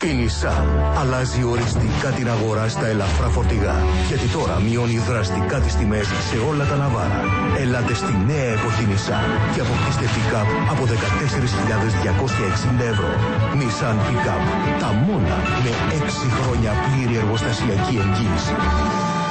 Η Nissan αλλάζει οριστικά την αγορά στα ελαφρά φορτηγά. Γιατί τώρα μειώνει δραστικά τις τιμές σε όλα τα ναβάρα. Ελάτε στη νέα εποχή Nissan και αποκτήστε pick-up από 14.260 ευρώ. Nissan Pick-up. Τα μόνα με 6 χρόνια πλήρη εργοστασιακή εγγύηση.